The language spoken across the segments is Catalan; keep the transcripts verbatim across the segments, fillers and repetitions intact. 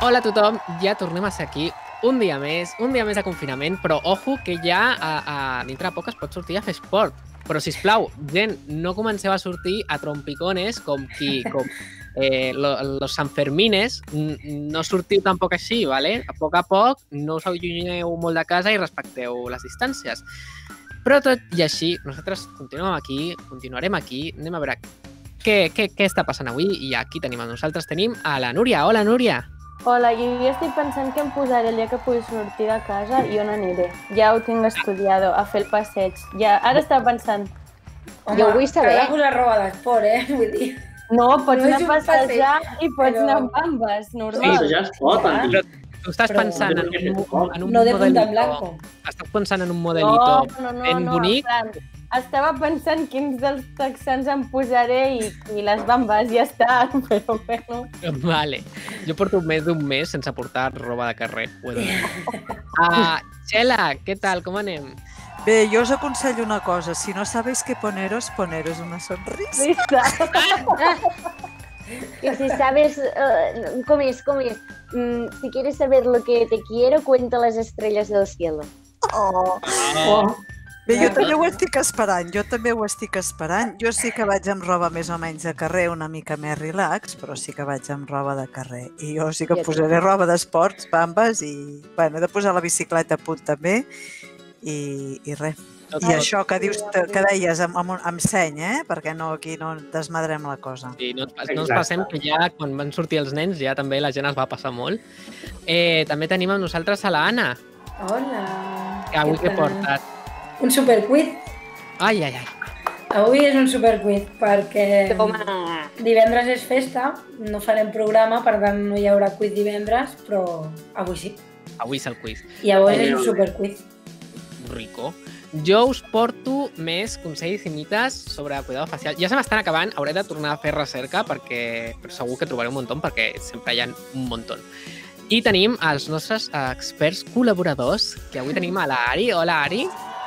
Hola a tothom, ja tornem a ser aquí un dia més, un dia més de confinament, però ojo que ja a, a dintre de poc es pot sortir a fer esport. Però, sisplau, gent, no comenceu a sortir a trompicones com qui, com eh, lo, los Sanfermines, no sortiu tampoc així, ¿vale? A poc a poc, no us allunyeu molt de casa i respecteu les distàncies. Però tot i així, nosaltres continuem aquí, continuarem aquí, anem a veure què, què, què està passant avui i aquí tenim a nosaltres, tenim a la Núria. Hola, Núria! Hola, jo estic pensant que em posaré el dia que pugui sortir de casa i on aniré. Ja ho tinc estudiado, a fer el passeig. Ja, ara estava pensant... Home, jo vull saber. T'ha de posar roba d'esport, eh? Vull dir... No, pots no anar a passejar i pots però... anar amb bambes, normal. Sí, ja es pot, però tu estàs però... pensant en un, en un no de modelito... Estàs pensant en un modelito no, no, no, ben no, bonic? Fran, estava pensant quins dels texans em posaré i, i les bambes ja està, però bueno... Vale. Jo porto més d'un mes sense portar roba de carrer. uh, Txela, què tal? Com anem? Bé, jo us aconsello una cosa. Si no sabéis qué poneros, poneros una sonrisa. Y si sabes, uh, ¿cómo es? ¿Cómo es? Mm, si quieres saber lo que te quiero, cuenta las estrellas del cielo. Oh! oh. Bé, jo també ho estic esperant, jo també ho estic esperant. Jo sí que vaig amb roba més o menys de carrer, una mica més relax, però sí que vaig amb roba de carrer. I jo sí que posaré roba d'esports, bambes i... Bueno, he de posar la bicicleta a punt també i, i res. I això que dius, que deies amb, amb, amb seny, eh? Perquè no, aquí no desmadrem la cosa. Sí, no, no ens passem que ja quan van sortir els nens ja també la gent es va passar molt. Eh, també tenim amb nosaltres a la Anna. Hola. Que avui què portes? Un superquiz. Ai, ai, ai. Avui és un superquiz perquè divendres és festa, no farem programa, per tant no hi haurà quiz divendres, però avui sí. Avui és el quiz. I avui és un superquiz. Rico. Jo us porto més consells i mites sobre cuidado facial. Ja se m'estan acabant, hauré de tornar a fer recerca perquè segur que trobaré un muntó perquè sempre hi ha un muntó. I tenim els nostres experts col·laboradors, que avui tenim a la Ari. Hola, Ari.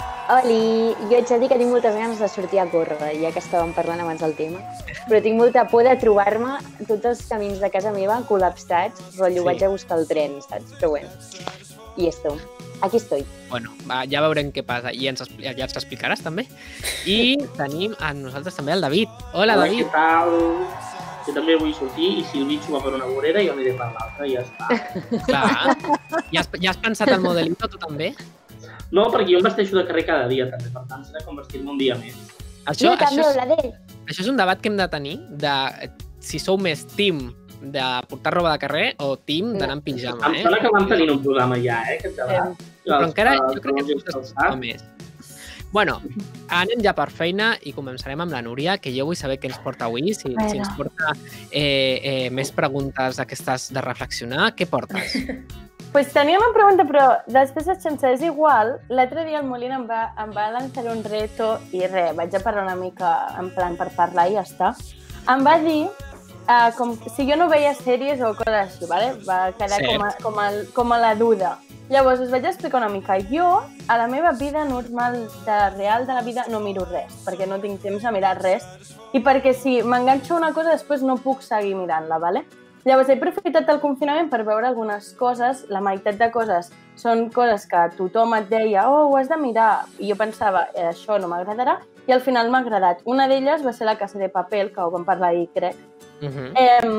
Oli, jo haig de dir que tinc moltes ganes de sortir a córrer, ja que estàvem parlant abans del tema, però tinc molta por de trobar-me tots els camins de casa meva col·lapsats, rotllo, sí. Vaig a buscar el tren, saps? Però bueno, i esto, aquí estoy. Bueno, va, ja veurem què passa i ens, ja ens explicaràs també. I tenim a nosaltres també el David. Hola, Hola, David. Què tal? Jo també vull sortir i si el bitxo va per una vorera jo aniré per l'altra i ja està. Clar. Ja has, ja has pensat el modelito, tu també? No, perquè jo em vesteixo de carrer cada dia, també. Per tant, serà com vestir-me un dia més. Això, jo també, això, la d'ell. Això és un debat que hem de tenir, de si sou més team de portar roba de carrer o team d'anar en pijama, Em eh? sembla que vam tenir un programa ja, eh, aquest debat. Eh, però encara jo crec que us més. Bueno, anem ja per feina i començarem amb la Núria, que jo vull saber què ens porta avui, si, si ens porta eh, eh, més preguntes d'aquestes de reflexionar. Què portes? Pues tenia una pregunta, però després de sense és igual. L'altre dia el Molina em va, em va lançar un reto i res, vaig a parlar una mica en plan per parlar i ja està. Em va dir uh, com si jo no veia sèries o coses així, ¿vale? Va quedar com a, com, a, com a la duda. Llavors us vaig explicar una mica. Jo, a la meva vida normal, de real de la vida, no miro res, perquè no tinc temps a mirar res i perquè si m'enganxo una cosa després no puc seguir mirant-la, ¿vale? Llavors, he aprofitat el confinament per veure algunes coses. La meitat de coses són coses que tothom et deia oh, ho has de mirar. I jo pensava, eh, això no m'agradarà. I al final m'ha agradat. Una d'elles va ser La Casa de Papel, que ho vam parlar ahir, crec. Uh -huh.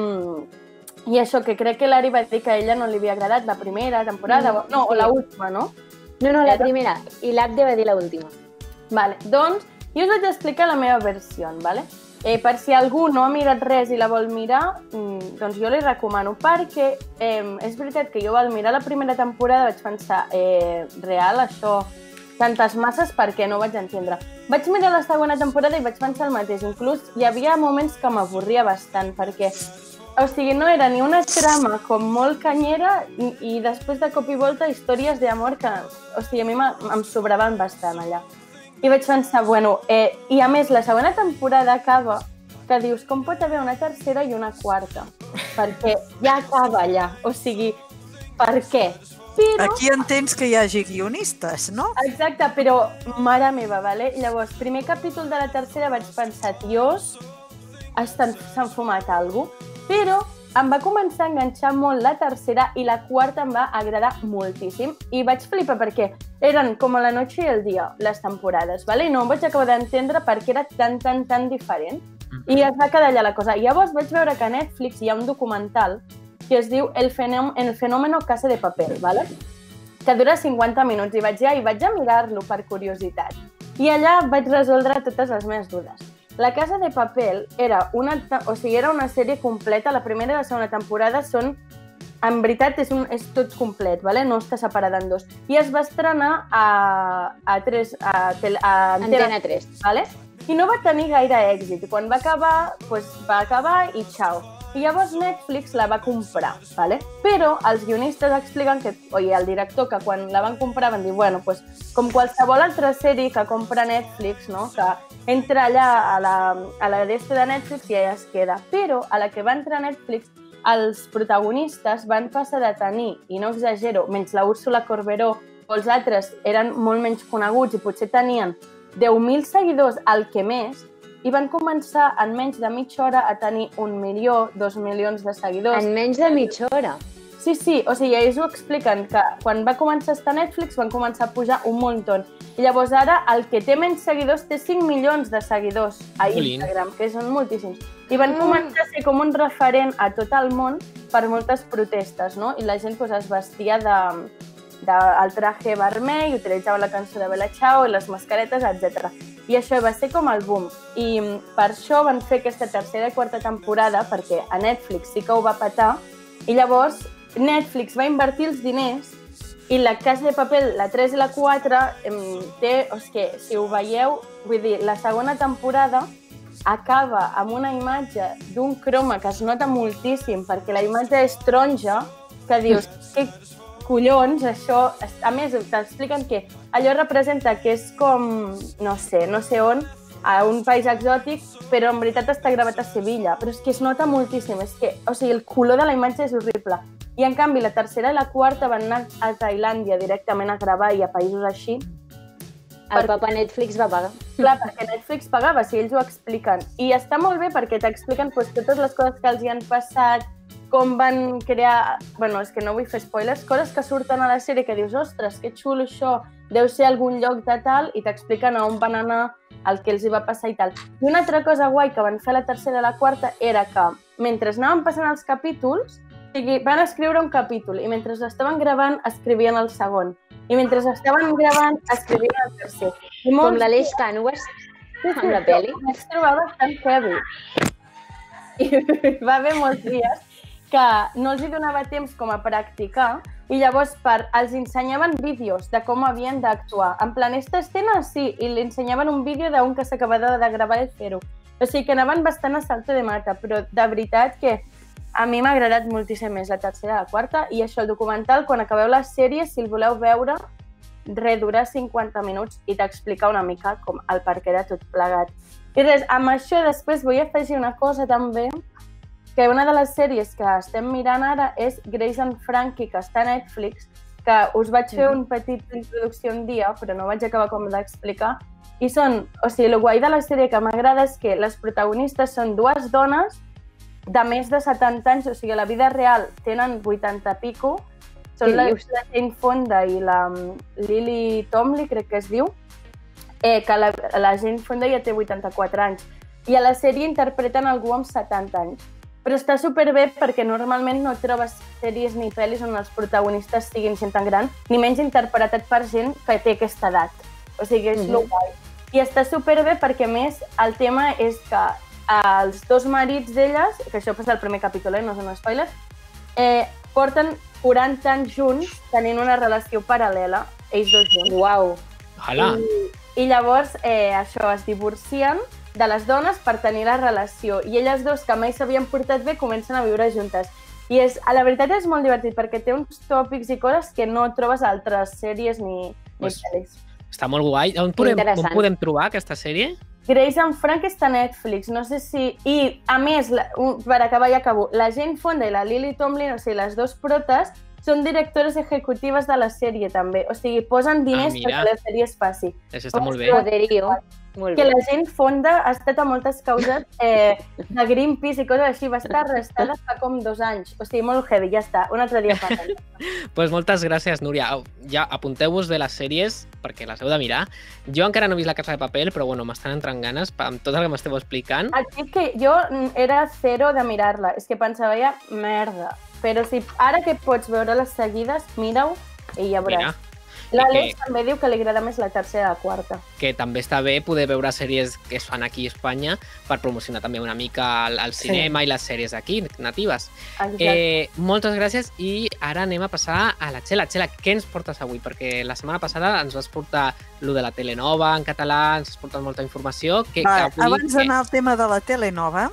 eh, I això, que crec que l'Ari va dir que a ella no li havia agradat la primera temporada. No, no o la última, no? No, no, la primera. I l'Abde va dir la última. Vale, doncs, jo us vaig explicar la meva versió, vale? Eh, per si algú no ha mirat res i la vol mirar, doncs jo li recomano, perquè eh, és veritat que jo al mirar la primera temporada vaig pensar, eh, real, això, tantes masses, perquè no vaig entendre. Vaig mirar la segona temporada i vaig pensar el mateix. Inclús hi havia moments que m'avorria bastant, perquè, o sigui, no era ni una trama com molt canyera i, i després de cop i volta històries d'amor que, o sigui, a mi em sobraven bastant allà. I vaig pensar, bueno, eh, i a més la segona temporada acaba que dius, com pot haver una tercera i una quarta? Perquè ja acaba allà, o sigui, per què? Però... Aquí entens que hi hagi guionistes, no? Exacte, però mare meva, vale? Llavors, primer capítol de la tercera vaig pensar, tios, s'han fumat alguna cosa, però em va començar a enganxar molt la tercera i la quarta em va agradar moltíssim. I vaig flipar perquè eren com a la noche i el dia, les temporades, ¿vale? I no em vaig acabar d'entendre per què era tan, tan, tan diferent. I es va quedar allà la cosa. Llavors vaig veure que a Netflix hi ha un documental que es diu El fenòmeno, el fenòmeno Casa de Papel, ¿vale? Que dura cinquanta minuts i vaig, ja, i vaig a mirar-lo per curiositat. I allà vaig resoldre totes les meves dudes. La Casa de Papel era una, o sigui, era una sèrie completa, la primera i la segona temporada són, en veritat, és, un, és tot complet, ¿vale? No està separada en dos. I es va estrenar a, a, tres, a, a Antena tres. ¿vale? I no va tenir gaire èxit. I quan va acabar, doncs va acabar i xau. I llavors Netflix la va comprar, ¿vale? Però els guionistes expliquen que, oi, el director, que quan la van comprar van dir, bueno, pues, com qualsevol altra sèrie que compra Netflix, no? Que entra allà a la, a la d'este de Netflix i allà es queda. Però a la que va entrar Netflix, els protagonistes van passar de tenir, i no exagero, menys la Úrsula Corberó o els altres eren molt menys coneguts i potser tenien deu mil seguidors al que més, i van començar en menys de mitja hora a tenir un milió, dos milions de seguidors. En menys de mitja hora? Sí, sí, o sigui, ells ho expliquen, que quan va començar a estar a Netflix van començar a pujar un muntó. I llavors ara el que té menys seguidors té cinc milions de seguidors a Instagram, que són moltíssims. I van començar a ser com un referent a tot el món per moltes protestes, no? I la gent pues, es vestia de, de, el traje vermell, utilitzava la cançó de Bella Ciao i les mascaretes, etcètera. I això va ser com el boom. I per això van fer aquesta tercera i quarta temporada, perquè a Netflix sí que ho va petar, i llavors Netflix va invertir els diners i la Casa de Papel, la tres i la quatre, té, o sigui, si ho veieu, vull dir, la segona temporada acaba amb una imatge d'un croma que es nota moltíssim, perquè la imatge és taronja, que dius, què collons, això... A més, t'expliquen que allò representa que és com, no sé, no sé on, a un país exòtic, però en veritat està gravat a Sevilla. Però és que es nota moltíssim, és que, o sigui, el color de la imatge és horrible. I en canvi, la tercera i la quarta van anar a Tailàndia directament a gravar i a països així. El papa Netflix va pagar. Clar, perquè Netflix pagava, si ells ho expliquen. I està molt bé perquè t'expliquen pues, totes les coses que els hi han passat, com van crear... Bueno, és que no vull fer spoilers, coses que surten a la sèrie que dius, ostres, que xulo això, deu ser algun lloc de tal, i t'expliquen a on van anar, el que els hi va passar i tal. I una altra cosa guai que van fer a la tercera i la quarta era que, mentre anaven passant els capítols, o sigui, van escriure un capítol, i mentre l'estaven gravant, escrivien el segon. I mentre estaven gravant, escrivien el tercer. I Com l'Aleix Cànoves amb la pel·li. Ho vaig trobar bastant heavy. I va haver molts dies que no els hi donava temps com a practicar i llavors per, els ensenyaven vídeos de com havien d'actuar. En plan, esta escena sí, i li ensenyaven un vídeo d'un que s'acabava de gravar i fer-ho. O sigui que anaven bastant a salto de mata, però de veritat que a mi m'ha agradat moltíssim més la tercera i la quarta, i això, el documental, quan acabeu la sèrie, si el voleu veure, redura cinquanta minuts i t'explica una mica com el perquè de tot plegat. I res, amb això després vull afegir una cosa també, que una de les sèries que estem mirant ara és Grace and Frankie, que està a Netflix, que us vaig fer un petit introducció un dia, però no vaig acabar com d'explicar, i són, o sigui, el guai de la sèrie que m'agrada és que les protagonistes són dues dones de més de setanta anys, o sigui, a la vida real tenen vuitanta pico, són la, la Jane Fonda i la Lily Tomlin, crec que es diu, eh, que la, la Jane Fonda ja té vuitanta-quatre anys, i a la sèrie interpreten algú amb setanta anys. Però està superbé perquè normalment no trobes sèries ni pel·lis on els protagonistes siguin gent tan gran, ni menys interpretat per gent que té aquesta edat. O sigui, és mm-hmm. lo guai. I està superbé perquè, més, el tema és que els dos marits d'elles, que això passa al primer capítol, eh, no són spoilers, eh, porten quaranta anys junts tenint una relació paral·lela, ells dos junts. Uau! I, I llavors, eh, això, es divorcien de les dones per tenir la relació. I elles dos, que mai s'havien portat bé, comencen a viure juntes. I és, a la veritat és molt divertit, perquè té uns tòpics i coses que no trobes a altres sèries ni, pues, ni pel·lis. Està molt guai. On podem, on podem trobar aquesta sèrie? Grace and Frankie està a Netflix, no sé si... I, a més, la, per acabar ja acabo, la Jane Fonda i la Lily Tomlin, o sigui, les dues protes, són directores executives de la sèrie, també. O sigui, posen diners Ah, perquè la sèrie es faci. Això està molt bé. Poderio. Molt Que bé. la gent fonda ha estat a moltes causes eh, de Greenpeace i coses així. Va estar arrestada fa com dos anys. O sigui, molt heavy, ja està. Un altre dia parlem. Pues moltes gràcies, Núria. Au, ja apunteu-vos de les sèries, perquè les heu de mirar. Jo encara no he vist La Casa de Papel, però bueno, m'estan entrant ganes amb tot el que m'esteu explicant. Aquí que jo era zero de mirar-la. És que pensava ja, merda. Però si ara que pots veure les seguides, mira-ho i ja veuràs. Mira, L'Àlex que- també diu que li agrada més la tercera i la quarta. que també està bé poder veure sèries que es fan aquí a Espanya per promocionar també una mica el, el cinema i les sèries aquí, natives. Exacte. Eh, moltes gràcies i ara anem a passar a la Txela. Txela, què ens portes avui? Perquè la setmana passada ens vas portar lo de la telenova en català, ens has portat molta informació. Que, Va, que avui, abans d'anar al tema de la telenova,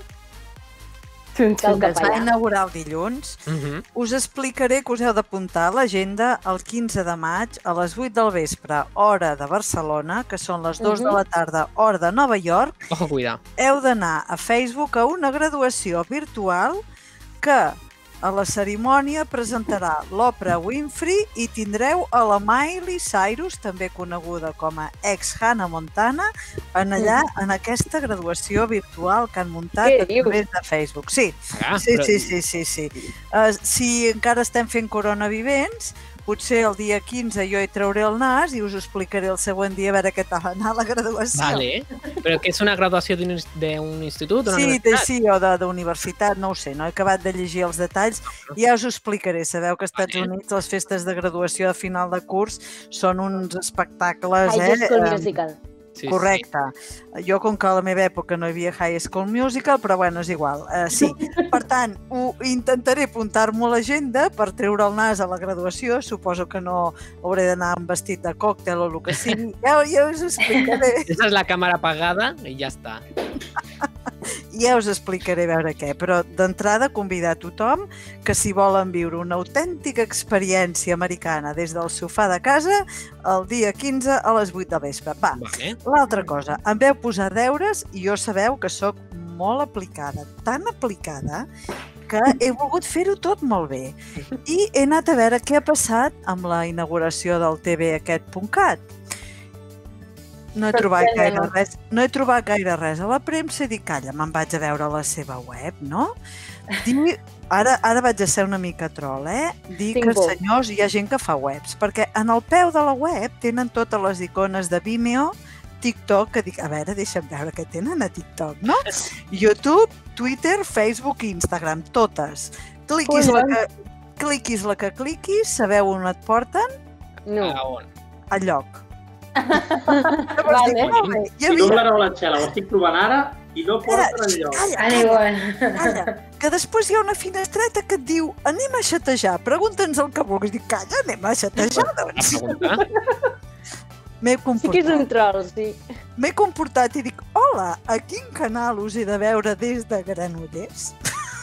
Xun, Cal xun. que es va allà. inaugurar el dilluns, Uh -huh. us explicaré que us heu d'apuntar a l'agenda el quinze de maig a les vuit del vespre, hora de Barcelona, que són les dues de la tarda, hora de Nova York. Ojo, cuida. Heu d'anar a Facebook a una graduació virtual que a la cerimònia presentarà l'Oprah Winfrey i tindreu a la Miley Cyrus, també coneguda com a ex-Hannah Montana, en allà, en aquesta graduació virtual que han muntat Què a dius? través de Facebook. Sí, Ah, sí, però- sí, sí, sí, sí. Uh, si encara estem fent coronavivents, potser el dia quinze jo hi trauré el nas i us ho explicaré el següent dia a veure què tal anar a la graduació. Vale. Però que és una graduació d'un ins- d'un institut, d'una Sí, de, universitat? sí, o de- d'universitat, no ho sé, no he acabat de llegir els detalls. Ja us ho explicaré. Sabeu que als Estats Vale. Units les festes de graduació de final de curs són uns espectacles, High eh? School eh, Musical. Sí, Correcte. Jo, com que a la meva època no hi havia High School Musical, però bueno, és igual. Uh, sí. Per tant, ho intentaré apuntar-m'ho a l'agenda per treure el nas a la graduació. Suposo que no hauré d'anar amb vestit de còctel o el que sigui. Ja, ja us ho explicaré. Sí. Esa és la càmera apagada i ja està. Ja us explicaré a veure què, però d'entrada convidar tothom que si volen viure una autèntica experiència americana des del sofà de casa el dia quinze a les vuit de vespre. Va, Vale. l'altra cosa, em veu posar deures i jo sabeu que sóc molt aplicada, tan aplicada que he volgut fer-ho tot molt bé. I he anat a veure què ha passat amb la inauguració del T V aquest punt cat. No he trobat gaire res, no he trobat gaire res a la premsa i dic, calla, me'n vaig a veure la seva web, no? Dir, ara, ara vaig a ser una mica troll, eh? Dir Tinc que, por. senyors, hi ha gent que fa webs, perquè en el peu de la web tenen totes les icones de Vimeo, TikTok, que dic, a veure, deixa'm veure què tenen a TikTok, no? YouTube, Twitter, Facebook i Instagram, totes. Cliquis la que, cliquis la que cliquis, sabeu on et porten? No. A on? Al lloc. Llavors Vale. dic, molt bé, hi Si no havia... m'agrada la Txela, ho estic provant ara i no porten enlloc. Calla, Ara calla, igual. calla, que després hi ha una finestreta que et diu anem a xatejar, pregunta'ns el que vulguis. Dic, calla, anem a xatejar, A doncs. preguntar? M'he Sí que és un comportat, troll, sí. m'he comportat i dic, hola, a quin canal us he de veure des de Granollers?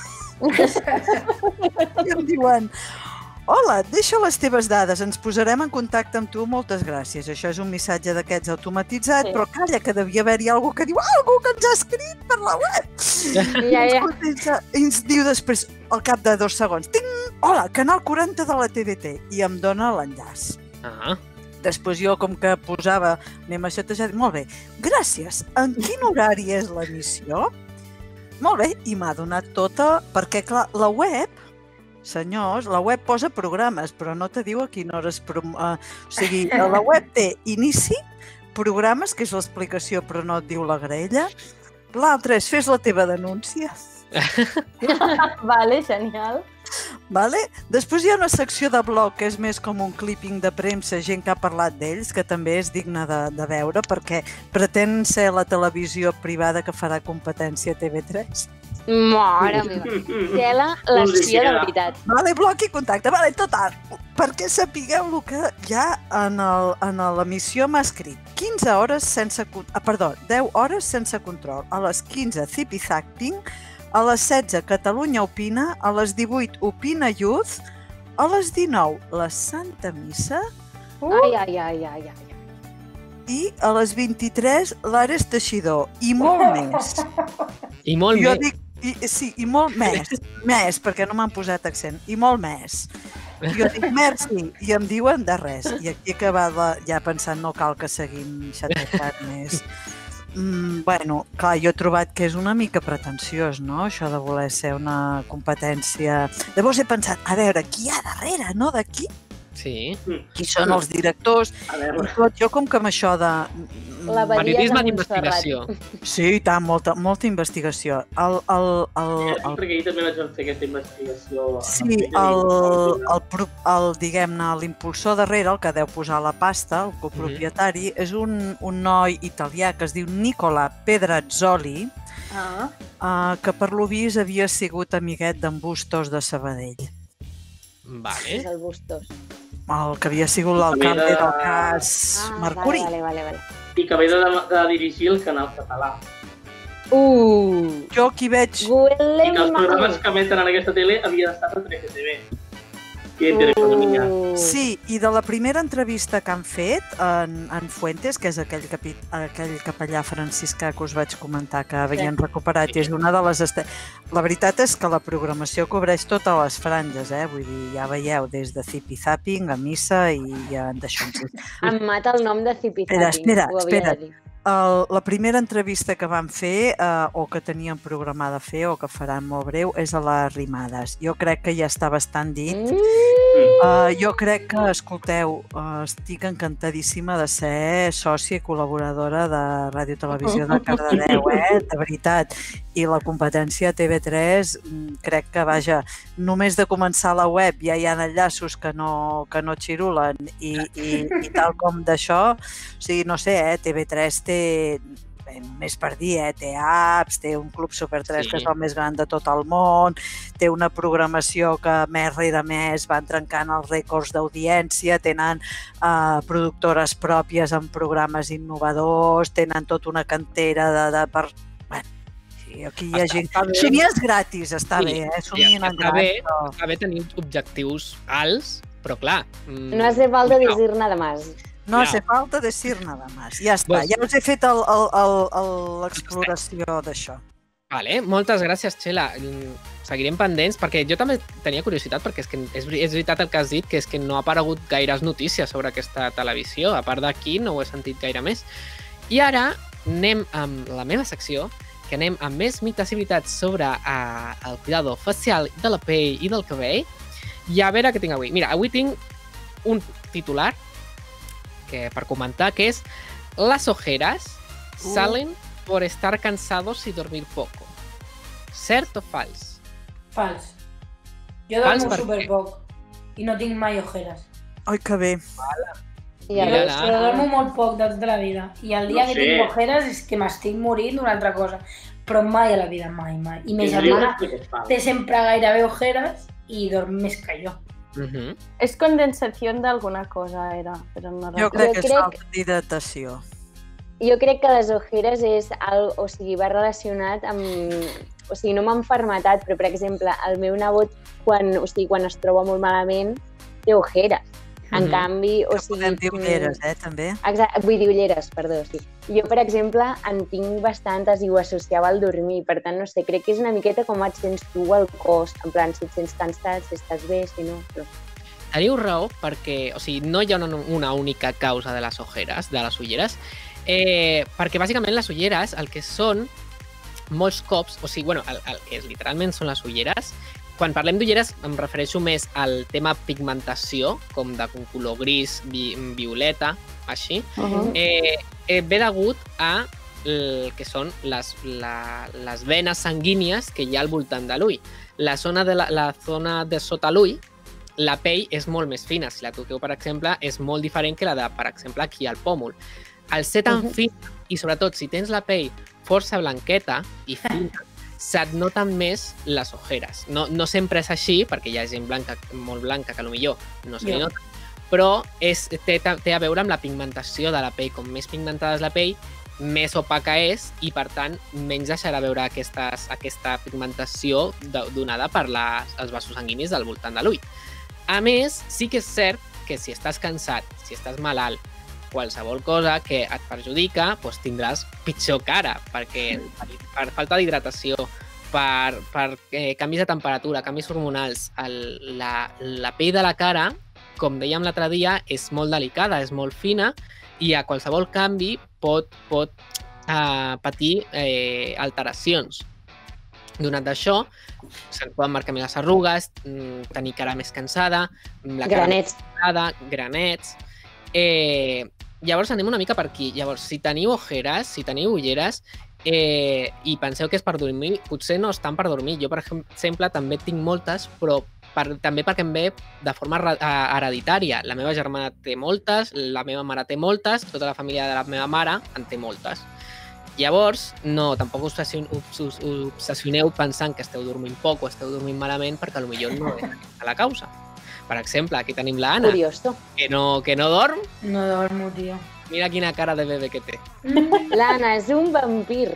I em diuen, hola, deixa les teves dades, ens posarem en contacte amb tu, moltes gràcies. Això és un missatge d'aquests automatitzat, Sí. però calla, que devia haver-hi algú que diu, algú que ens ha escrit per la web. Ja, ja. Escolta, I ens diu després, al cap de dos segons, ting, hola, canal quaranta de la T V T, i em dona l'enllaç. Ah, Després jo, com que posava, anem a xatejar, dic, molt bé, gràcies, en quin horari és l'emissió? Molt bé, i m'ha donat tota, perquè clar, la web, senyors, la web posa programes, però no te diu a quina hora es... Prom... Uh, o sigui, la web té inici, programes, que és l'explicació, però no et diu la graella. L'altre és fes la teva denúncia. Vale, genial. Vale? Després hi ha una secció de blog que és més com un clipping de premsa, gent que ha parlat d'ells, que també és digna de, de veure, perquè pretén ser la televisió privada que farà competència a T V tres. Mare meva. Tela, l'estia de veritat. Vale, bloc i contacte. Vale, total. Perquè sapigueu el que hi ha en el- en l'emissió m'ha escrit. quinze hores sense... con- Ah, perdó, deu hores sense control. A les quinze, Zipizacting. A les setze, Catalunya Opina. A les divuit, Opina Youth. A les dinou, la Santa Missa. Ai, ai, ai, ai, ai. I a les vint-i-tres, l'Ares Teixidor. I molt més. i molt Jo més. dic, i, sí, i molt més. Més, perquè no m'han posat accent. I molt més. Jo dic merci i em diuen de res. I aquí acabava ja pensant no cal que seguim xatejant més. Mm, bueno, clar, jo he trobat que és una mica pretensiós, no?, això de voler ser una competència. Llavors he pensat, a veure, qui hi ha darrere, no?, d'aquí? Sí. Qui són els directors? A veure. I tot, jo com que amb això de... La Badia de Periodisme Montserrat. d'investigació. Sí, i tant, molta, molta investigació. El, el, el, el, Perquè ahir també vaig fer aquesta investigació. sí, el, el, pro- el, diguem-ne, l'impulsor darrere, el que deu posar la pasta, el copropietari, és un, un noi italià que es diu Nicola Pedrazzoli, Ah. eh, que per lo vist havia sigut amiguet d'en Bustos de Sabadell, Vale. És el Bustos. el que havia sigut l'alcalde També de- del cas Ah, Mercuri. Vale, vale, vale. I que ve de, de dirigir el canal català. Uh! Jo aquí veig... I que els Huele programes mal. que emeten en aquesta tele havia d'estar a tres T V. I en Telefonomia. Uh. Sí, i de la primera entrevista que han fet en, en Fuentes, que és aquell, capi, aquell capellà franciscà que us vaig comentar que havien recuperat, i és una de les... Este... La veritat és que la programació cobreix totes les franges, eh? Vull dir, ja veieu, des de zipi-zapping a missa i ja d'això. Em mata el nom de Zipi Espera, Zapping, espera, ho havia espera. de dir. El, la primera entrevista que van fer, eh, o que tenien programada fer, o que faran molt breu, és a les Rimades. Jo crec que ja està bastant dit. Mm. Uh, jo crec que, escolteu, uh, estic encantadíssima de ser sòcia i col·laboradora de Ràdio Televisió de Cardedeu, eh? De veritat. I la competència T V tres, mm, crec que, vaja, només de començar la web ja hi ha enllaços que no, que no xirulen i, i, i tal com d'això, o sigui, no sé, eh? T V tres té més per dir, eh? Té apps, té un Club Super tres Sí. que és el més gran de tot el món, té una programació que mes rere mes van trencant els rècords d'audiència, tenen uh, productores pròpies amb programes innovadors, tenen tota una cantera de... de per... Bueno, sí, aquí hi ha Està- gent... està bé. Somies gratis, està Sí, bé, eh? sí, Somien en està gran, bé. però... Està bé tenir objectius alts, però clar... mm, No hace falta no. decir nada más. No Ja. hace falta decir nada más. Ja està, Pues- ja us he fet el- el- el- el- l'exploració d'això. Vale, moltes gràcies, Txela. Mm, Seguirem pendents, perquè jo també tenia curiositat, perquè és que és, veri- és veritat el que has dit, que és que no ha aparegut gaires notícies sobre aquesta televisió. A part d'aquí, no ho he sentit gaire més. I ara anem amb la meva secció, que anem amb més mites i veritats sobre uh, el cuidado facial de la pell i del cabell. I a veure què tinc avui. Mira, avui tinc un titular que per comentar, que és las ojeras Uh. salen por estar cansados y dormir poco. Cert o fals? Fals. Jo Fals dormo per superpoc i no tinc mai ojeres. Ai, que bé. Ja Mira, veus. la- Però dormo molt poc de tota la vida. I el dia No que sé. tinc ojeres és que m'estic morint d'una altra cosa. Però mai a la vida, mai, mai. I ma I germana dius que és fals. té sempre gairebé ojeres i dorm més que jo. Uh -huh. És condensació d'alguna cosa, era, però no Jo recordo. crec que és crec- falta d'hidratació. Jo crec que les ojeres és al, o sigui, va relacionat amb... O sigui, no amb malaltia, però, per exemple, el meu nebot, quan, o sigui, quan es troba molt malament, té ojeres. En Mhm. canvi, o Que sigui... podem dir ulleres, eh, també. Exacte, vull dir ulleres, perdó, sí. Jo, per exemple, en tinc bastantes i ho associava al dormir, per tant, no sé, crec que és una miqueta com et sents tu al cos, en plan, si et sents cansat, si estàs bé, si no... Però... Teniu raó perquè, o sigui, no hi ha una, una única causa de les ojeres, de les ulleres, eh, perquè bàsicament les ulleres el que són molts cops, o sigui, bueno, el, el que és, literalment són les ulleres. Quan parlem d'ulleres em refereixo més al tema pigmentació, com de un color gris, vi, violeta, així. Uh -huh. Eh, eh, ve degut a el que són les, la, les venes sanguínies que hi ha al voltant de l'ull. La zona de, la, la zona de sota l'ull, la pell és molt més fina. Si la toqueu, per exemple, és molt diferent que la de, per exemple, aquí al pòmul. Al ser tan Mhm. fina, i sobretot si tens la pell força blanqueta i fina, se't noten més les ojeres. No, no sempre és així, perquè hi ha gent blanca, molt blanca que potser no se li Jo. nota, però és, té, té a veure amb la pigmentació de la pell. Com més pigmentada és la pell, més opaca és i, per tant, menys deixarà veure aquestes, aquesta pigmentació de- donada per les, els vasos sanguinis del voltant de l'ull. A més, sí que és cert que si estàs cansat, si estàs malalt, qualsevol cosa que et perjudica, doncs tindràs pitjor cara, perquè per, per falta d'hidratació, per, per eh, canvis de temperatura, canvis hormonals. El, la, la pell de la cara, com dèiem l'altre dia, és molt delicada, és molt fina i a qualsevol canvi pot, pot eh, patir eh, alteracions. Donat d'això, se'n poden marcar més les arrugues, tenir cara més cansada, la cara Granets. més cansada, granets. Eh, llavors anem una mica per aquí. Llavors, si teniu ojeres, si teniu ulleres eh, i penseu que és per dormir, potser no estan per dormir. Jo, per exemple, també tinc moltes, però per, també perquè em ve de forma hereditària. La meva germana té moltes, la meva mare té moltes, tota la família de la meva mare en té moltes. Llavors, no, tampoc us obsessioneu pensant que esteu dormint poc o esteu dormint malament perquè potser no és aquesta la causa. Per exemple, aquí tenim la Anna, Curioso. que no, que no dorm. No dormo, tio. Mira quina cara de bebè que té. L'Anna és un vampir.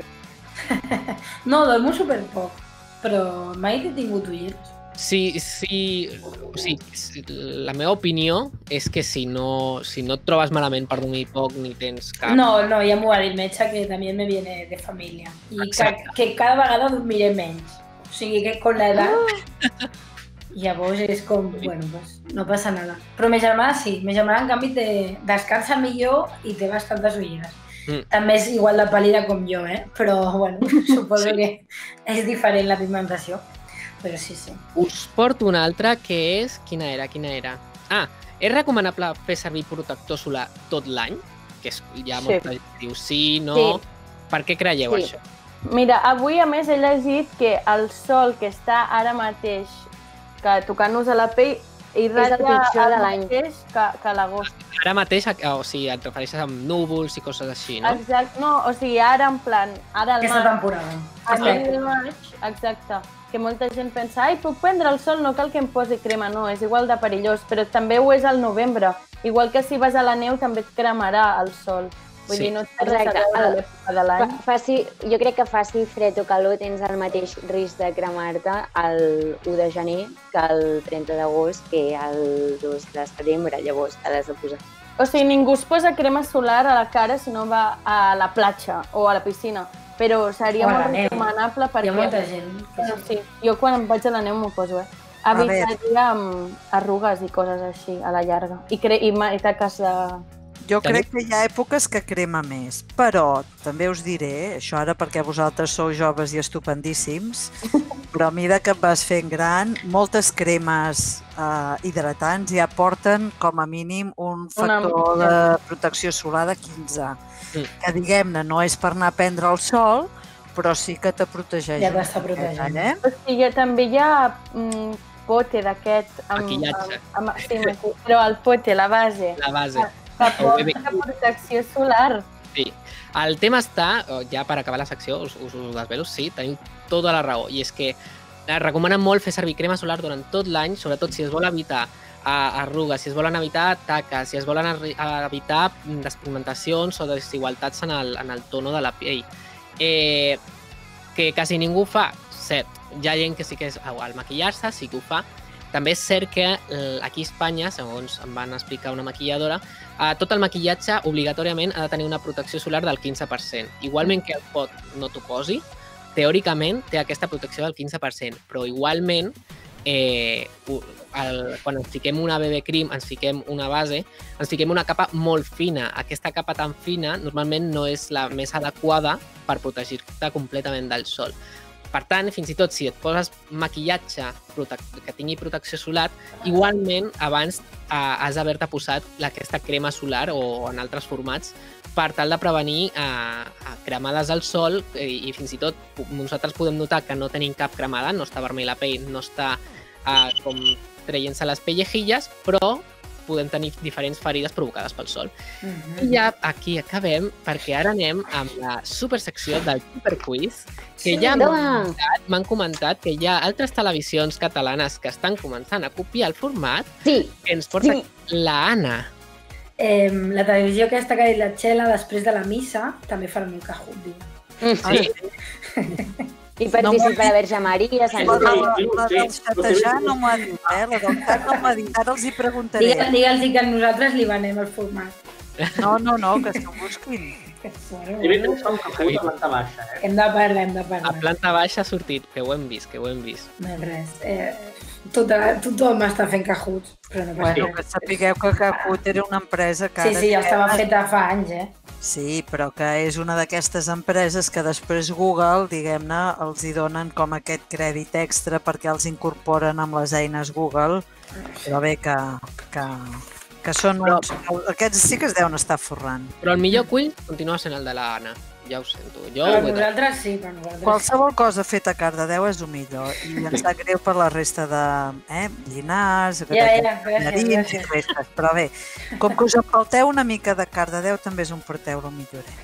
No, dormo superpoc, però mai he tingut ulleres. Sí, sí, o sigui, la meva opinió és que si no, si no et trobes malament per dormir poc ni tens cap... No, no, ja m'ho va dir el metge, que també me viene de família. I que, Exacte. que cada vegada dormiré menys. O sigui que con l'edat... Llavors és com, bueno, pues, no passa nada. Però ma germana sí, ma germana en canvi te descansa millor i té bastantes ulleres. Mm. També és igual de pàl·lida com jo, eh? Però, bueno, suposo sí. que és diferent la pigmentació. Però sí, sí. Us porto una altra que és... Quina era? Quina era? Ah, és recomanable fer servir protector solar tot l'any? Que és, hi ha Sí. molta gent que diu sí, no... Sí. Per què creieu Sí. això? Mira, avui a més he llegit que el sol que està ara mateix que tocant-nos a la pell irradia És el pitjor de el l'any. mateix que, que l'agost. Ara mateix, o sigui, et refereixes amb núvols i coses així, no? Exacte, no, o sigui, ara en plan, ara al Aquesta maig, temporada. a Aquesta mig de maig, exacte, que molta gent pensa, ai, puc prendre el sol, no cal que em posi crema, no, és igual de perillós, però també ho és al novembre, igual que si vas a la neu també et cremarà el sol. Vull Sí. dir, no té res a Exacte. veure l'època de l'any. Fa- Faci, jo crec que faci fred o calor tens el mateix risc de cremar-te el u de gener que el trenta d'agost que el dos de setembre, llavors t'has de posar. O sigui, ningú es posa crema solar a la cara si no va a la platja o a la piscina, però seria O a la molt neu. recomanable perquè... Hi ha molta gent que Bueno, sí. sí, jo quan em vaig a la neu m'ho poso, eh? Evitaria amb arrugues i coses així, a la llarga. I, cre i, ma- i taques de... Jo crec que hi ha èpoques que crema més, però també us diré, això ara perquè vosaltres sou joves i estupendíssims, però a mesura que et vas fent gran, moltes cremes eh, hidratants ja porten com a mínim un factor Una- de protecció solar de quinze, Mm. que diguem-ne no és per anar a prendre el sol, però sí que te protegeix. Ja una t'està miqueta, protegint. Eh? O sigui, també hi ha mm, pote d'aquest... amb- Maquillatge. Amb, amb, sí, maqui... però el pote, la base, La base. que El porta B B Q. protecció solar. Sí. El tema està, oh, ja per acabar la secció, us, us ho desvelo, sí, teniu tota la raó, i és que eh, recomanen molt fer servir crema solar durant tot l'any, sobretot si es vol evitar a arrugues, si es volen evitar taques, si es volen arri- a evitar despigmentacions o desigualtats en el, en el tono de la pell. Eh, que quasi ningú ho fa, cert. Hi ha gent que sí que és al maquillar-se, sí que ho fa. També és cert que eh, aquí a Espanya, segons em van explicar una maquilladora, eh, tot el maquillatge obligatòriament ha de tenir una protecció solar del quinze per cent. Igualment que el pot no t'ho posi, teòricament té aquesta protecció del quinze per cent, però igualment eh, el, quan ens fiquem una B B cream, ens fiquem una base, ens fiquem una capa molt fina. Aquesta capa tan fina normalment no és la més adequada per protegir-te completament del sol. Per tant, fins i tot si et poses maquillatge que tingui protecció solar, igualment abans eh, has d'haver-te posat aquesta crema solar o en altres formats per tal de prevenir eh, cremades al sol i, i fins i tot nosaltres podem notar que no tenim cap cremada, no està vermell la pell, no està eh, com traient-se les pellejilles, però podem tenir diferents ferides provocades pel sol. Mhm. I ja aquí acabem, perquè ara anem amb la supersecció del Superquiz, que ja m'han Toma! comentat, m'han comentat que hi ha altres televisions catalanes que estan començant a copiar el format, Sí, que ens porta Sí. la Anna. Eh, la televisió aquesta que ha dit la Txela després de la missa també farà un Kahoot, diu. Sí? i participa la Verge Maria, Sant La, Sí, la, Josep. sí, la sí. del xatejar no m'ho ha dit, eh? La del cat no m'ho ha dit, ara els hi preguntaré. Digue- Digue'ls que nosaltres li venem el format. No, no, no, que s'ho busquin. He vist que fa un cafut a planta baixa, eh? Hem de parlar, hem de A parlar. planta baixa ha sortit, que ho hem vist, que ho hem vist. No res. Eh, tota, tothom està fent cajuts, però no passa Bueno, res. que sapigueu que Kahoot era una empresa que Sí, ara... sí, ja estava feta fa anys, eh? Sí, però que és una d'aquestes empreses que després Google, diguem-ne, els hi donen com aquest crèdit extra perquè els incorporen amb les eines Google, però bé que, que, que són uns... Aquests sí que es deuen estar forrant. Però el millor quiz continua sent el de l'Anna. Ja ho sento. Jo Per ho he de... nosaltres sí, per nosaltres Qualsevol cosa feta a Cardedeu és el millor i em sap greu per la resta de eh, Llinars, Ja, ja, gràcies, Lladins i gràcies. restes, però bé, com que us empalteu una mica de Cardedeu també us en porteu el millorem.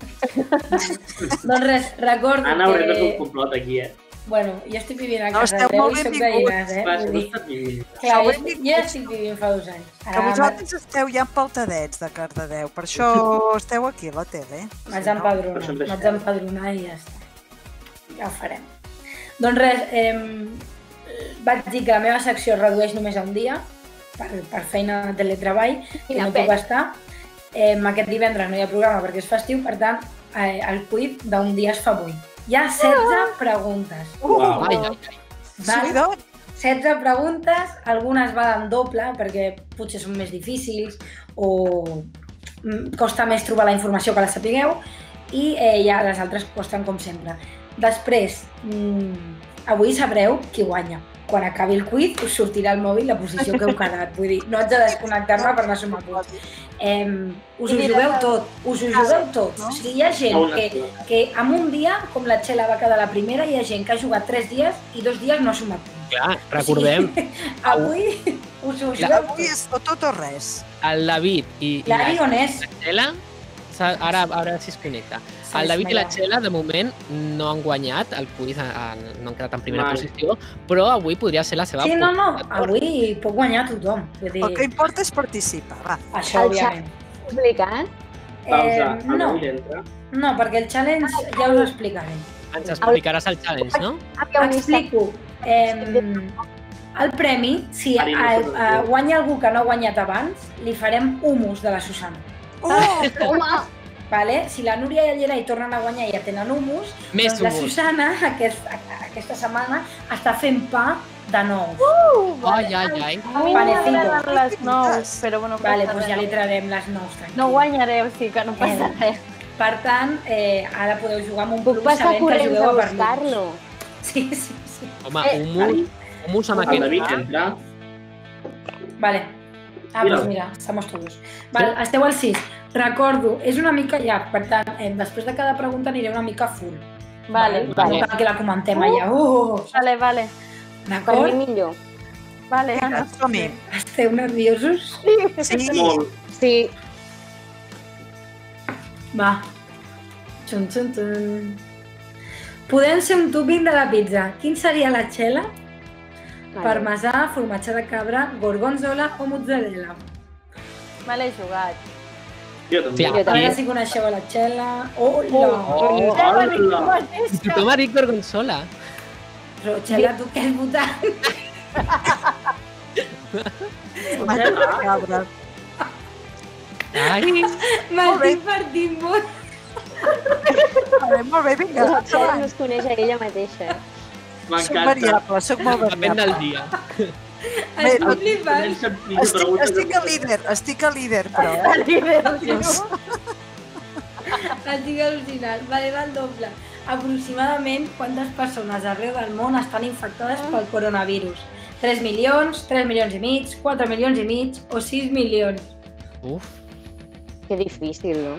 sí. Doncs res, recordo Anna, haurem de fer un que... complot aquí, eh? Bueno, jo estic vivint a No, esteu Cardedeu molt i soc de benvinguts. Llinars, eh? Va, Vull no dir, estat ningú. clar, jo, benvinguts. jo ja estic vivint fa dos anys. Que vosaltres esteu ja empaltadets de Cardedeu, per això esteu aquí a la tele. M'haig Si no- d'empadronar, Per això em m'haig deixeu. d'empadronar i ja està. Ja ho farem. Doncs res, eh, vaig dir que la meva secció es redueix només a un dia, per, per feina de teletreball, que Quina no puc pena. estar. Eh, aquest divendres no hi ha programa perquè és festiu, per tant, eh, el quiz d'un dia es fa avui. Hi ha setze preguntes. Uau. Ai, ai, ai. Val? Subidon? setze preguntes, algunes valen doble perquè potser són més difícils o mm, costa més trobar la informació que la sapigueu i eh, ja les altres costen com sempre. Després, mm, avui sabreu qui guanya. Quan acabi el quiz us sortirà al mòbil la posició que heu quedat. Vull dir, no haig de desconnectar-me per anar a sumar punts. Eh, us ho jugueu tot, us ho jugueu tot. O sigui, hi ha gent que, que en un dia, com la Txela va quedar la primera, hi ha gent que ha jugat tres dies i dos dies no ha sumat punts. Clar, recordem, O sigui, avui us ho jugueu Avui tot. és o tot o res. el David i, i L'Ari la on és? Txela, s'ha- ara a veure si es connecta. El David i la Txela, de moment, no han guanyat el quiz, en- no han quedat en primera Mai. posició, però avui podria ser la seva Sí, no, no, oportunitat. avui pot guanyar tothom. Vull dir, El que importa és participar, va. això, El òbviament. Explicat? Pausa. Eh, El no, David entra. no, perquè el challenge ja us ho explicaré. Ens explicaràs el challenge, no? Explico. Eh, el premi, si Ari, no eh, sé eh, guanya algú que no ha guanyat abans, li farem humus de la Susana. Oh! Home, Vale? Si la Núria i el Gerai tornen a guanyar i ja tenen humus, Més doncs la humus. Susana aquest, aquesta setmana està fent pa de nous. Ai, ai, ai. A mi no Panecillo. m'agraden les nous, però bueno, Vale, passa doncs ja res. li traurem les nous. tranquil. No guanyaré, o sigui que no passa Eh. res. Per tant, eh, ara podeu jugar amb un puc plus passar sabent que corrents jugueu a a Berlín. buscar-lo. Sí, sí, sí. Home, Eh, humus, humus amb El aquest David pa. entra. Vale. Ah, Mira. doncs mira, estamos todos. Val, esteu al sis. Recordo, és una mica llarg, per tant, eh, després de cada pregunta aniré una mica full. Vale, Vale. Perquè la comentem allà. Uh, vale, vale. Per mi D'acord? millor. Vale, Anna. Som-hi. Esteu nerviosos? Sí, Molt. Sí, Va. Xun, xun, xun. Podem ser un tòpic de la pizza. Quin seria la xela? Parmesà, formatge de cabra, gorgonzola o mozzarella? Me l'he jugat. Jo també. Sí, Jo A també. veure si coneixeu a la xela. Hola! Oh, Ja m'ha dit hola. tu mateixa. Tothom ha dit gorgonzola. Però xela, tu què has votat? formatge de cabra. Ai, M'estic partint molt. Vale, molt bé, vinga, La vaig Txela no avant. es coneix a ella mateixa. eh? Soc M'encanta. variable, soc molt depèn del variable. dia. Estic flipant. Comença amb quinze Estic, preguntes estic de- a líder, estic a líder, però. Estic al·lucinant. Vale, va el doble. Aproximadament quantes persones arreu del món estan infectades pel coronavirus? tres milions, tres milions i mig, quatre milions i mig o sis milions? Uf, Que difícil, no?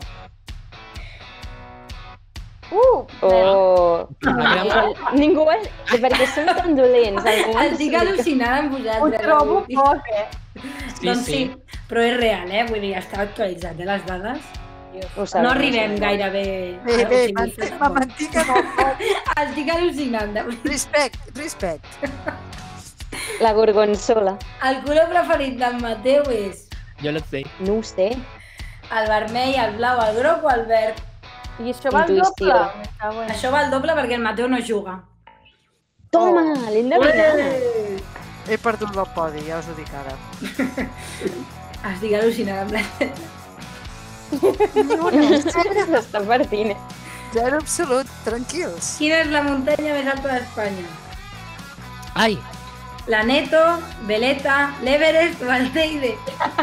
Uh, O... Aviam. Ningú és... Perquè som tan dolents. Algú ens Estic explica. al·lucinant amb ho vosaltres. trobo avui. poc, eh? sí, Doncs sí, sí. però és real, eh? Vull dir, està actualitzat, eh, les dades. Ho sabem, No ho arribem sabem. gaire bé. Bé, bé, mantinc, me mantinc en el foc. Estic al·lucinant. de veritat. Respect, respect. La gorgonzola. El color preferit d'en Mateu és Jo lo sé. No ho sé. el vermell, el blau, el groc o el verd. I això va al Intuïció. doble. Me cago en- Això va al doble perquè el Mateu no juga. Toma, l'he endevinat. He perdut el podi, ja us ho dic ara. Estic al·lucinant amb la... Ni una, zero, S'està partint. zero absolut, tranquils. Quina és la muntanya més alta d'Espanya? Ai, La Neto, Veleta, l'Everest o el Teide?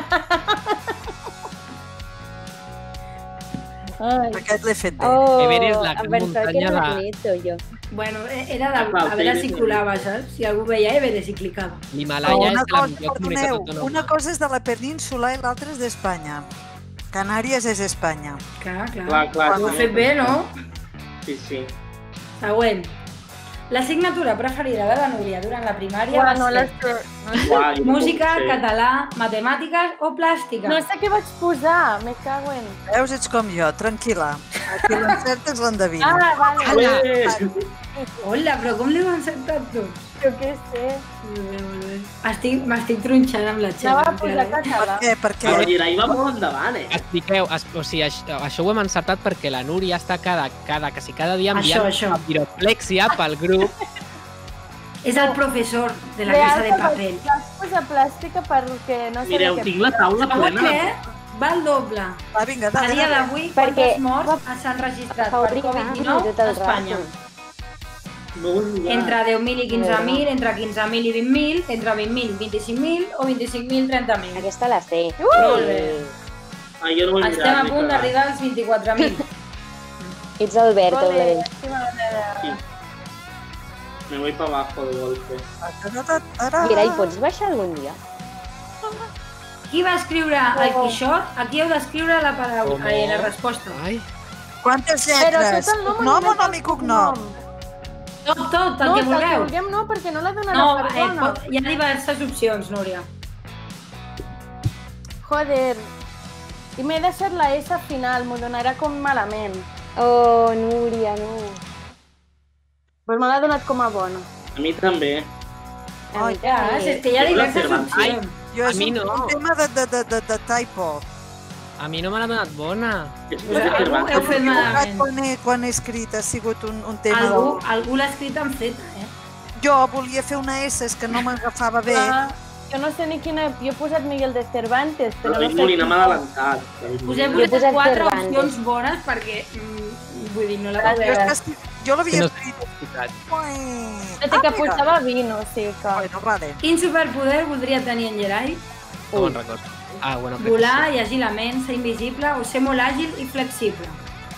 Ai. Aquest l'he fet bé. Oh, Everest, la gran em pensava que muntanya era de- Neto, jo. Bueno, era de, a veure si colava, saps? Si algú veia Everest i clicava. l'Himalaya una és la cosa, millor comunitat perdoneu, autònoma. una cosa és de la península i l'altra és d'Espanya. Canàries és Espanya. Clar, clar. Clar, clar. Ho heu fet bé, no? Sí, sí. Següent. L'assignatura preferida de la Núria durant la primària Uah, va no ser les sé. Uah, jo no música, puc ser. català, matemàtiques o plàstica? No sé què vaig posar, me cago en... Veus, ets com jo, tranquil·la. Aquí l'encertes l'endevina. Ah, vale, Ué! Hola, però com l'heu encertat tots? jo què sé. Molt bé, molt bé. Estic, m'estic tronxant amb la Anava xera. a posar Per català. què? Per Però què? el Girai va molt endavant, eh? Expliqueu, es, o sigui, això, això ho hem encertat perquè la Núria està cada, cada, quasi cada dia enviant Això, això. piroflèxia pel grup. És el professor de la Real, casa de que paper. Vaig posar plàstica perquè no sé Mireu, què... tinc la taula Sabeu plena. què? Va al doble. Va, vinga, A dale, dia dale. d'avui, Perquè quantes morts s'han registrat Fa per obrir Covid ganes dinou tot a el Espanya? rato. No ho he mirat. Entre deu mil i quinze mil, entre quinze mil i vint mil, entre vint mil i vint-i-cinc mil o vint-i-cinc mil i trenta mil. Aquesta la sé. Molt bé. Ah, jo no ho he mirat. Estem a ni punt cagat. d'arribar als vint-i-quatre mil. Ets Albert, Ole, Albert. estima la meva... Sí. Me voy para abajo de golpe. Mira, hi pots baixar algun dia? Qui va escriure el Quixot? Aquí heu d'escriure la paraula, Com? eh, la resposta. Ai, Quantes Però lletres? tot el nom, Nom o només nom el i cognom? Tot, tot, el No, que el que vulgueu. vulguem no, perquè no l'ha donat No, la eh, persona. pot, hi ha diverses opcions, Núria. Joder. I m'he deixat la S final, m'ho donarà com malament. Oh, Núria, no. Però me l'ha donat com a bona. A mi també. A mi Ja, també. és que hi ha Jo la diverses Cervantes. opcions. Jo A és mi un, no. un tema de, de, de, de, de typo. a mi no me l'ha donat bona. És Pues que algú Cervantes. heu fet malament. Quan he, quan he escrit ha sigut un, un tema... Algú, de- algú l'ha escrit amb Z, eh? Jo volia fer una S, és que no m'agafava bé. Ah, jo no sé ni quina... Jo he posat Miguel de Cervantes, però Però no David sé... Molina quin- m'ha adelantat. David Us he Molina. Jo he posat posat quatre Cervantes. opcions bones perquè... Mm, vull dir, no la Ah, veu Jo, és veure. que escrit- jo l'havia No escrit... Veritat. Ué. No té que posava vino, sí que... Bueno, vale. Quin superpoder voldria tenir en Gerai? No me'n recordo. Ah, bueno, crec que Volar, llegir la ment, ser invisible o ser molt àgil i flexible?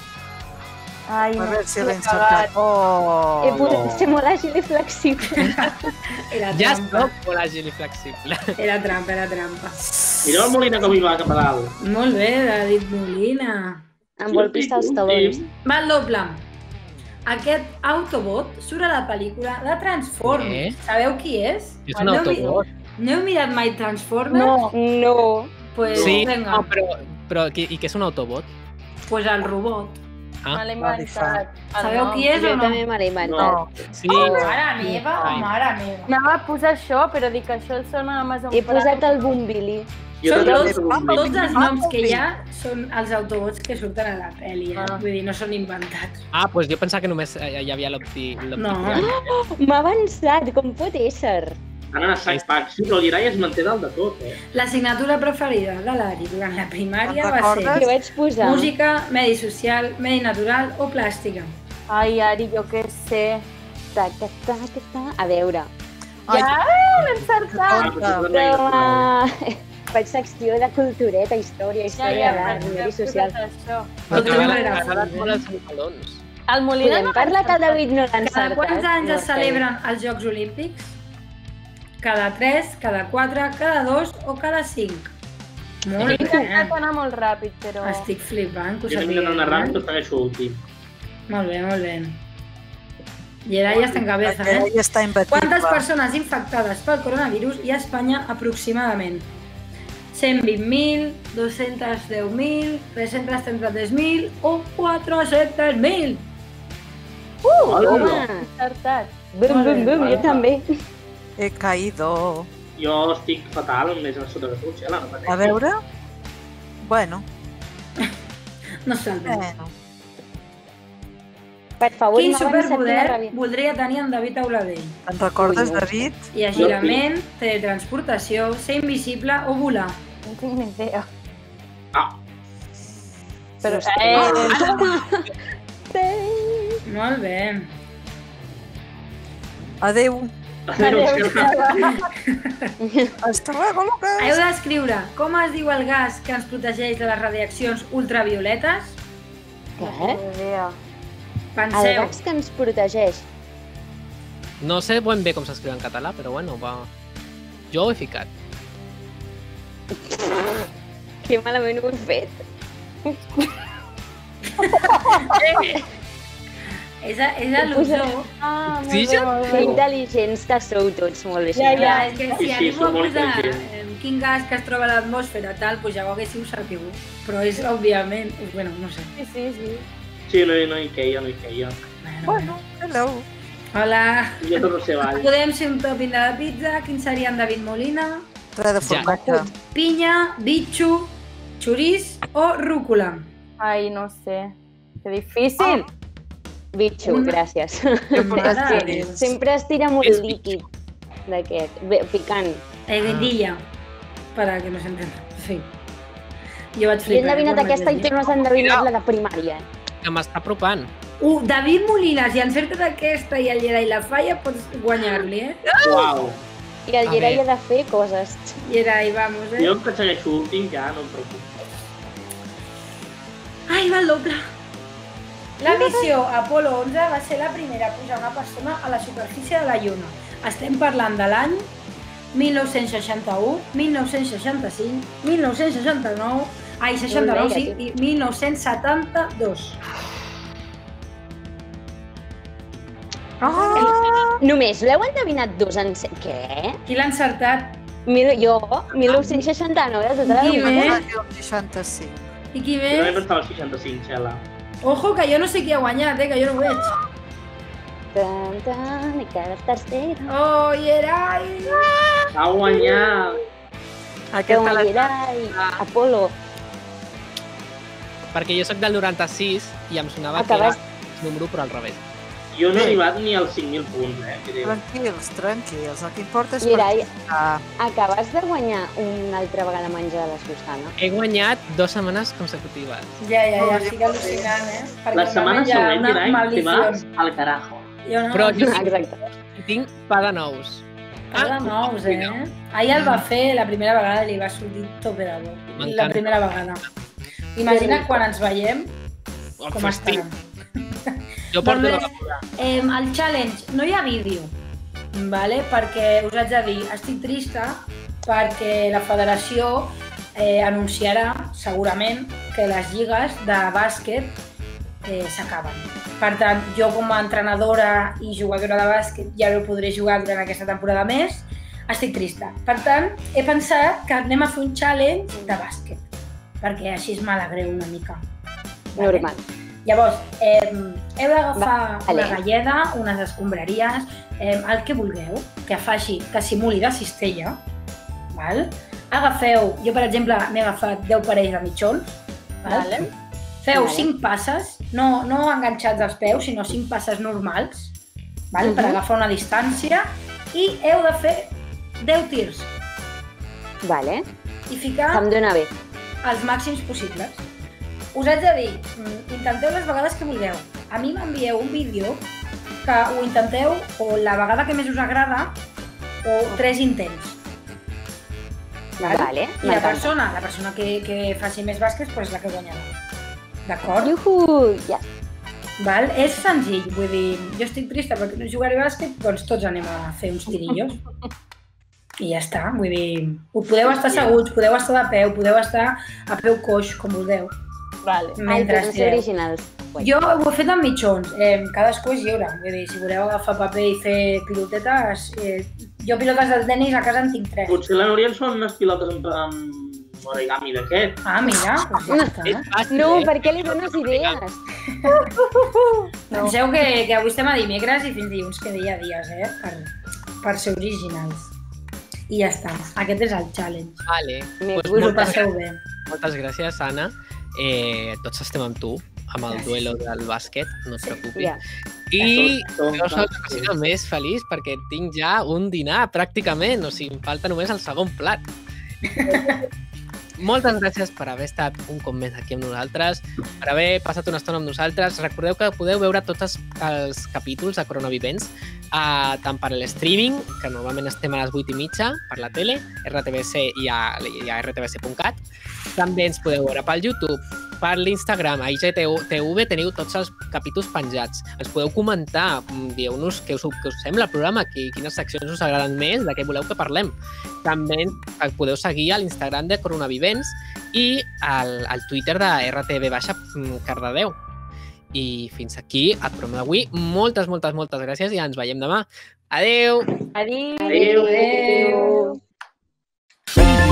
Ai, A no, veure si m'he l'he encertat. cagat. Oh! He pogut ser molt àgil i flexible. Era Ja trampa. soc molt àgil i flexible. Era trampa, era trampa. Mireu el Molina com hi va cap a dalt. Molt bé, David Molina. Em vol pistar els talons. Va al doble. Aquest Autobot surt a la pel·lícula de Transformers. Què? Sabeu qui és? És un No heu mi- autobot. No heu mirat mai Transformers? No, No. Pues, Sí, venga, no, però, però qui- i què és un autobot? pues el robot. Ah, me l'he va, inventat. El Sabeu nom. qui és Jo o no? també me l'he inventat. No. sí. Oh, mare meva, Ai. mare meva. Anava a posar això, però dic que això el sona a Amazon He posat el Bombili. Jo Són també tots, vaig fer un tots vídeo. els noms que hi ha són els autobots que surten a la pel·li, eh? Ah. Vull dir, no són inventats. Ah, doncs jo pensava que només eh, hi havia l'opti... No. M'ha avançat, com pot ésser? Anant a sac pack. Sí, però el Girai es manté dalt de tot, eh? L'assignatura preferida de l'Ari durant la primària Te'n va recordes? ser Què vaig posar? música, medi social, medi natural o plàstica. Ai, Ari, jo què sé. Ta, ta, ta, ta, ta. A veure, Ai, Ja, l'he encertat. Ah, però tu també- home, faig secció de cultureta, història, Ja, història ja, d'art, ja, medi social. això. Però tu no M'ha eres agradat feliç, molt eh? els pantalons. El Molina Podem no parlar que el David no l'ha Cada encertat? quants anys No es sé. celebren els Jocs Olímpics? Cada tres, cada quatre, cada dos o cada cinc? Molt He bé. intentat anar molt ràpid, però... Estic flipant, que ho Jo no he mirat una sapigueu. rang, però segueixo últim. Molt bé, molt bé. Gerai ja està en cabeza, ja eh? està imbatible. Quantes persones infectades pel coronavirus hi ha a Espanya aproximadament? cent vint mil, dos-cents deu mil, tres-cents trenta-tres mil o quatre-cents mil? Uh, Hola. Home, encertat. bum, bum, bum, jo també. He caído. Jo estic fatal, més a sota de tu, Xela, no pateixis. A veure... Bueno, No salven. bueno. Per favor, Quin m'ha avançat, quina superpoder ràbia. voldria tenir en David Auladell? Te'n recordes, Ui, no. David? Llegir la ment, teletransportació, ser invisible o volar? No tinc ni idea. Ah, Però, Eh, Molt bé. Adéu. Adéu, Xela. Hasta luego, Lucas. Heu d'escriure com es diu el gas que ens protegeix de les radiacions ultravioletes. Què? idea. El Penseu. gas que ens protegeix. No sé ben bé com s'escriu en català, però bueno, va. Jo ho he ficat. Que malament ho he fet. És, a, és a l'ozó. Ah, molt Sí, bé, ja? molt Que bé. intel·ligents que sou tots, molt bé. Ja, Ja, senyora. és que Sí, si sí, arribo a som molt posar intel·ligents. eh, quin gas que es troba a l'atmosfera, tal, doncs ja ho haguéssiu sabut. Però és, òbviament, bueno, no sé. Sí, sí, sí. Sí, no, no hi queia, no hi queia. Bueno, Bueno, hello. Hola. Ja torno a ser avall. Podem ser un tòping de la pizza. Quin seria en David Molina? Tre de formatge. Pinya, bitxo, xoriç o rúcula? Ai, no sé. Que difícil. Bitxo, Una- gràcies. Mare És de que Déu. sempre es tira molt És líquid d'aquest. Bé, picant. Eh, guindilla, para que no s'entén. Sí. Jo vaig Jo he flipar. endevinat quan vaig aquesta i llegir. tu no has endevinat la de primària. Que m'està apropant. Uh, David Molina, si encertes aquesta i el Gerai la falla, pots guanyar-li, eh? Uau. I el A Gerai ver. ha de fer coses. Gerai, vamos, eh? Jo que segueixo últim ja, no em preocupo. Ai, va el doble. La missió Apolo onze va ser la primera a posar una persona a la superfície de la Lluna. Estem parlant de l'any mil nou-cents seixanta-u, mil nou-cents seixanta-cinc, mil nou-cents seixanta-nou, ai, seixanta-nou, Molt bé, sí, i mil nou-cents setanta-dos. Ah, Només l'heu endevinat dos en... se- Què? Qui l'ha encertat? Mil, jo, mil nou-cents seixanta-nou, de tota la Qui vida. més? el seixanta-cinc. I qui Jo també més? estava al seixanta-cinc, Xela. Ojo, que jo no sé qui ha guanyat, eh, que jo no ho veig. Tan, tan, i cada tercera. Oh, Gerai! Va guanyar. Aquesta Com la... el Gerai, Apolo. Perquè jo sóc del noranta-sis i em sonava Acabes- que era el número però al revés. Jo no he Bé. arribat ni als cinc mil punts, eh? que diu. Tranquils, tranquils. El que importa és Gerai, participar. acabes de guanyar una altra vegada menjar de la Susana. He guanyat dues setmanes consecutives. Ja, ja, ja, Molt estic bé. al·lucinant, eh? Perquè La em va setmana menjar següent, una Gerai, te maldició. vas al carajo. Jo no, Però jo sí Exacte. que tinc pa de nous. Cada nous, eh? Ahir el va fer la primera vegada i li va sortir tope de bo. La M'encanta. primera vegada. Imagina quan ens veiem Oh, com hosti, estarà. jo porto Doncs la bé, eh, el challenge, no hi ha vídeo, vale? Perquè us haig de dir, estic trista perquè la federació eh, anunciarà segurament que les lligues de bàsquet eh, s'acaben. Per tant, jo com a entrenadora i jugadora de bàsquet ja no podré jugar durant aquesta temporada més, estic trista. Per tant, he pensat que anem a fer un challenge de bàsquet, perquè així es m'alegreu una mica. Vale? Normal. Llavors, eh, heu d'agafar Vale. una galleda, unes escombraries, eh, el que vulgueu, que faci, que simuli de cistella, val? Agafeu, jo per exemple m'he agafat deu parells de mitjons, val? Vale. Feu Vale. cinc passes, no, no enganxats als peus, sinó cinc passes normals, val? Per Mhm. agafar una distància, i heu de fer deu tirs Vale, i ficar em dóna bé. els màxims possibles. Us haig de dir, mm, intenteu les vegades que vulgueu. A mi m'envieu un vídeo que ho intenteu o la vegada que més us agrada o tres intents. Val? Vale, I la m'encanta. persona, la persona que, que faci més bàsquet pues, és la que guanyarà. D'acord? Iuhu, ja. Val? És senzill, vull dir, jo estic trista perquè no jugaré a bàsquet, doncs tots anem a fer uns tirillos. I ja està, vull dir, podeu estar asseguts, podeu estar de peu, podeu estar a peu coix, com vulgueu. Vale. Ai, Mentre podem ser estireu. originals. Guai. Jo ho he fet amb mitjons, eh, cadascú és lliure. Vull dir, si voleu agafar paper i fer pilotetes, eh, jo pilotes del tenis a casa en tinc tres. Potser la Núria en són unes pilotes amb, amb origami d'aquest. Ah, mira, doncs ja està. És fàcil, No, eh? per què li dones idees? Penseu que, que avui estem a dimecres i fins dilluns que dia a dies, eh? Per, per ser originals. I ja està, aquest és el challenge. Vale. Me Pues Us ho moltes, passeu bé. moltes gràcies, Anna. Eh, tots estem amb tu, amb el Gràcies. duelo del bàsquet, no et preocupis. Ja. I Som- jo soc la persona més feliç perquè tinc ja un dinar, pràcticament. O sigui, em falta només el segon plat. moltes gràcies per haver estat un cop més aquí amb nosaltres, per haver passat una estona amb nosaltres. Recordeu que podeu veure tots els, els capítols de Coronavivents, uh, tant per l'streaming, que normalment estem a les vuit i mitja, per la tele, R T B C i a, i a r t b c punt cat. També ens podeu veure pel YouTube, per l'Instagram, a I G T V teniu tots els capítols penjats. Ens podeu comentar, dieu-nos què us, què us sembla el programa, quines seccions us agraden més, de què voleu que parlem. També podeu seguir a l'Instagram de Coronavivents i al, al Twitter de R T V Cardedeu. I fins aquí el programa d'avui. Moltes, moltes, moltes gràcies i ens veiem demà. Adeu! Adéu! Adéu! Adéu!